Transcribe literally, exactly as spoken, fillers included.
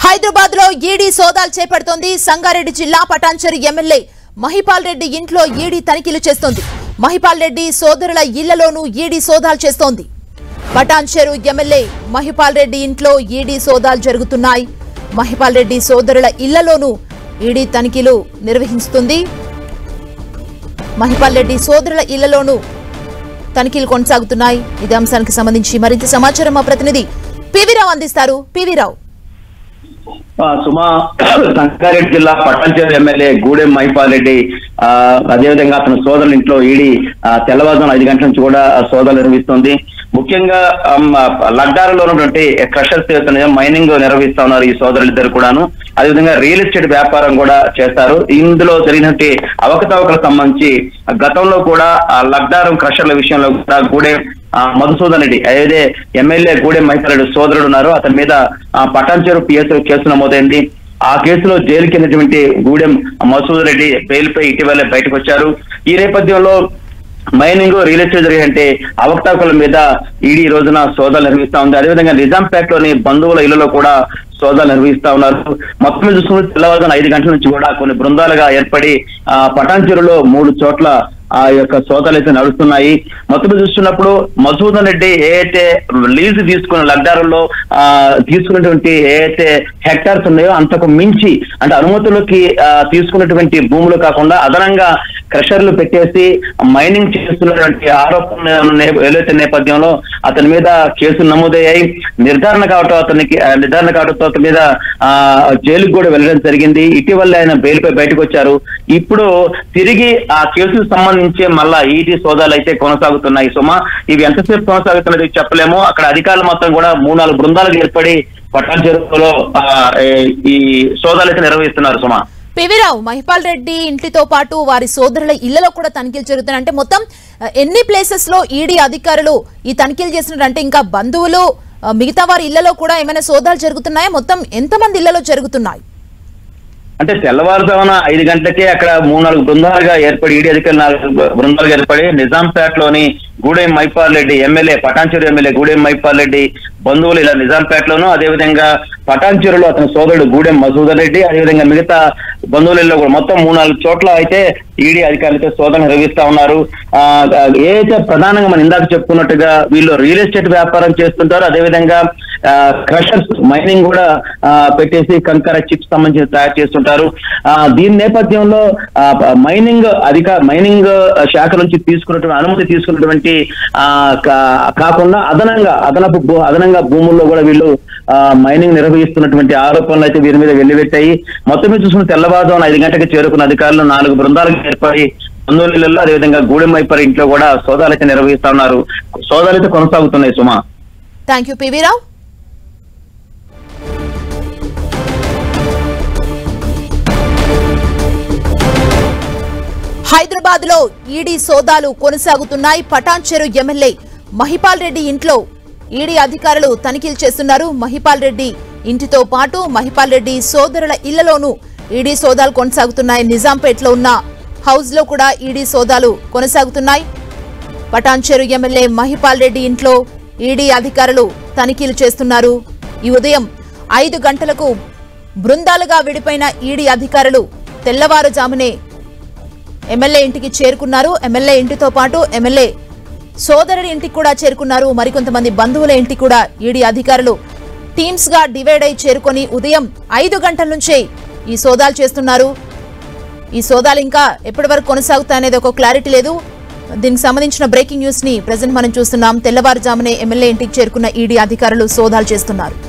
హైదరాబాద్ లో ఈడీ సోదాలు చేపడుతోంది. సంగారెడ్డి జిల్లా పటాన్చెరు ఎమ్మెల్యే మహిపాల్ రెడ్డి ఇంట్లో ఈడీ తనిఖీలు చేస్తోంది. మహిపాల్ రెడ్డి సోదరుల ఇళ్లలోనూ ఈడీ సోదాలు చేస్తోంది. పటాన్చెరు ఎమ్మెల్యే మహిపాల్ రెడ్డి ఇంట్లో ఈడీ సోదాలు జరుగుతున్నాయి. మహిపాల్ రెడ్డి సోదరుల ఇళ్లలోనూ ఈడీ తనిఖీలు నిర్వహిస్తుంది. మహిపాల్ రెడ్డి సోదరుల ఇళ్లలోనూ తనిఖీలు కొనసాగుతున్నాయి. ఇదే అంశానికి సంబంధించి మరింత సమాచారం మా ప్రతినిధి పివిరావు అందిస్తారు. పివిరావు, సుమా, సంగారెడ్డి జిల్లా పటాన్చెరు ఎమ్మెల్యే గూడెం మహిపాల్ రెడ్డి ఆ అదేవిధంగా అతని సోదరుల ఇంట్లో ఈడీ తెల్లవారుజామున ఐదు గంటల నుంచి కూడా సోదాలు నిర్వహిస్తోంది. ముఖ్యంగా లడ్డారులో ఉన్నటువంటి క్రషర్స్ మైనింగ్ నిర్వహిస్తా ఉన్నారు ఈ సోదరులు ఇద్దరు కూడాను. అదేవిధంగా రియల్ ఎస్టేట్ వ్యాపారం కూడా చేస్తారు. ఇందులో జరిగినట్టు అవకతవకలకు సంబంధించి గతంలో కూడా లడ్డారం క్రషర్ల విషయంలో కూడా గూడెం మధుసూదన్ రెడ్డి ఏదైతే ఎమ్మెల్యే గూడెం మహిపాల్ రెడ్డి సోదరుడు ఉన్నారో అతని మీద పటాన్చెరు పిఎస్ కేసు నమోదైంది. ఆ కేసులో జైలుకి వెళ్ళినటువంటి గూడెం మధుసూదన్ రెడ్డి బెయిల్ పై ఇటీవలే బయటకు వచ్చారు. ఈ నేపథ్యంలో మైనింగ్ రియల్ ఎస్టేట్ జరిగే అవకతవకల మీద ఈడీ రోజున సోదాలు నిర్వహిస్తా ఉంది. అదేవిధంగా నిజాంపేట్ లోని బంధువుల ఇళ్లలో కూడా సోదాలు నిర్వహిస్తా ఉన్నారు. మొత్తం చూసుకుంటే తెల్లవారుజామున ఐదు గంటల నుంచి కూడా కొన్ని బృందాలుగా ఏర్పడి ఆ పటాన్చెరులో మూడు చోట్ల ఆ యొక్క సోదాలు అయితే నడుస్తున్నాయి. మొత్తం చూస్తున్నప్పుడు మధుసూదన్ రెడ్డి ఏదైతే లీజు తీసుకున్న లడ్డారుల్లో ఆ తీసుకున్నటువంటి ఏదైతే హెక్టార్స్ ఉన్నాయో అంతకు మించి అంటే అనుమతులకి తీసుకున్నటువంటి భూములు కాకుండా అదనంగా క్రషర్లు పెట్టేసి మైనింగ్ చేస్తున్నటువంటి ఆరోపణ ఏదైతే నేపథ్యంలో అతని మీద కేసులు నమోదయ్యాయి. నిర్ధారణ కావటం అతనికి నిర్ధారణ కావడంతో అతని మీద ఆ జైలుకు కూడా వెళ్ళడం జరిగింది. ఇటీవల ఆయన బెయిల్ పై బయటకు వచ్చారు. ఇప్పుడు తిరిగి ఆ కేసుకు సంబంధించి మళ్ళా ఈడీ సోదాలు అయితే కొనసాగుతున్నాయి. సుమా, ఇవి ఎంతసేపు కొనసాగుతున్నది చెప్పలేము. అక్కడ అధికారులు మొత్తం కూడా మూడు నాలుగు బృందాలకు ఏర్పడి పటాన్చెరులో ఈ సోదాలు అయితే నిర్వహిస్తున్నారు. సుమా, పివిరావు, మహిపాల్ రెడ్డి ఇంటితో పాటు వారి సోదరుల ఇళ్లలో కూడా తనిఖీలు జరుగుతున్నాయి. అంటే మొత్తం ఎన్ని ప్లేసెస్ లో ఈడీ అధికారులు ఈ తనిఖీలు చేస్తున్నారంటే ఇంకా బంధువులు మిగతా వారి ఇళ్లలో కూడా ఏమైనా సోదాలు జరుగుతున్నాయా? మొత్తం ఎంతమంది ఇళ్లలో జరుగుతున్నాయి? అంటే తెల్లవారుజామున ఐదు గంటలకే అక్కడ మూడు నాలుగు బృందాలుగా ఏర్పడి ఈడీ అధికారులు నాలుగు బృందాలుగా ఏర్పడి నిజాంపేట్ లోని గూడెం మహిపాల్ రెడ్డి ఎమ్మెల్యే పటాన్చెరు ఎమ్మెల్యే గూడెం మహిపాల్ రెడ్డి బంధువులు ఇలా నిజాంపేట్ లోను, అదేవిధంగా పటాన్చెరులో అతని సోదరుడు గూడెం మధుసూదన్ రెడ్డి, అదేవిధంగా మిగతా బంధువులలో కూడా మొత్తం మూడు నాలుగు చోట్ల అయితే ఈడీ అధికారులతో సోదాలు నిర్వహిస్తా ఉన్నారు. ఆ ఏదైతే ప్రధానంగా మనం ఇందాక చెప్పుకున్నట్టుగా వీళ్ళు రియల్ ఎస్టేట్ వ్యాపారం చేస్తుంటారు. అదేవిధంగా క్రషర్స్ మైనింగ్ కూడా పెట్టేసి కంకర చిప్స్ సంబంధించి తయారు చేస్తుంటారు. ఆ దీని నేపథ్యంలో మైనింగ్ అధిక మైనింగ్ శాఖ నుంచి తీసుకున్నటువంటి అనుమతి తీసుకున్నటువంటి ఆ కాకుండా అదనంగా అదనపు అదనంగా భూముల్లో కూడా వీళ్ళు ఆ మైనింగ్ నిర్వహిస్తున్నటువంటి ఆరోపణలు అయితే వీరి మీద వెల్లువెట్టాయి. మొత్తం మీద చూసుకున్న తెల్లవారుజామున ఐదు గంటలకు చేరుకున్న అధికారులు నాలుగు బృందాలకు ఏర్పడి బంధువులలో అదేవిధంగా గూడెం మహిపాల్ ఇంట్లో కూడా సోదాలు అయితే నిర్వహిస్తా ఉన్నారు. సోదాలు అయితే కొనసాగుతున్నాయి. Suma, thank you PV Rao. హైదరాబాద్ లో ఈడీ సోదాలు కొనసాగుతున్నాయి. పటాన్చెరు ఎమ్మెల్యే మహిపాల్ రెడ్డి ఇంట్లో ఈడీ అధికారులు తనిఖీలు చేస్తున్నారు. మహిపాల్ రెడ్డి ఇంటితో పాటు మహిపాల్ రెడ్డి సోదరుల ఇళ్లలోనూ ఈడీ సోదాలు కొనసాగుతున్నాయి. నిజాంపేట్ లో ఉన్న హౌస్ లో కూడా ఈడీ సోదాలు కొనసాగుతున్నాయి. పటాన్చెరు ఎమ్మెల్యే మహిపాల్ రెడ్డి ఇంట్లో ఈడీ అధికారులు తనిఖీలు చేస్తున్నారు. ఈ ఉదయం ఐదు గంటలకు బృందాలుగా విడిపోయిన ఈడీ అధికారులు తెల్లవారుజామునే ఎమ్మెల్యే ఇంటికి చేరుకున్నారు. ఎమ్మెల్యే ఇంటితో పాటు ఎమ్మెల్యే సోదరుడి ఇంటికి కూడా చేరుకున్నారు. మరికొంతమంది బంధువుల ఇంటికి కూడా ఈడీ అధికారులు టీమ్స్ గా డివైడ్ అయి చేరుకొని ఉదయం ఐదు గంటల నుంచే ఈ సోదాలు చేస్తున్నారు. ఈ సోదాలు ఇంకా ఎప్పటి వరకు కొనసాగుతాయనేది ఒక క్లారిటీ లేదు. దీనికి సంబంధించిన బ్రేకింగ్ న్యూస్ ని ప్రెజెంట్ మనం చూస్తున్నాం. తెల్లవారుజామునే ఎమ్మెల్యే ఇంటికి చేరుకున్న ఈడీ అధికారులు సోదాలు చేస్తున్నారు.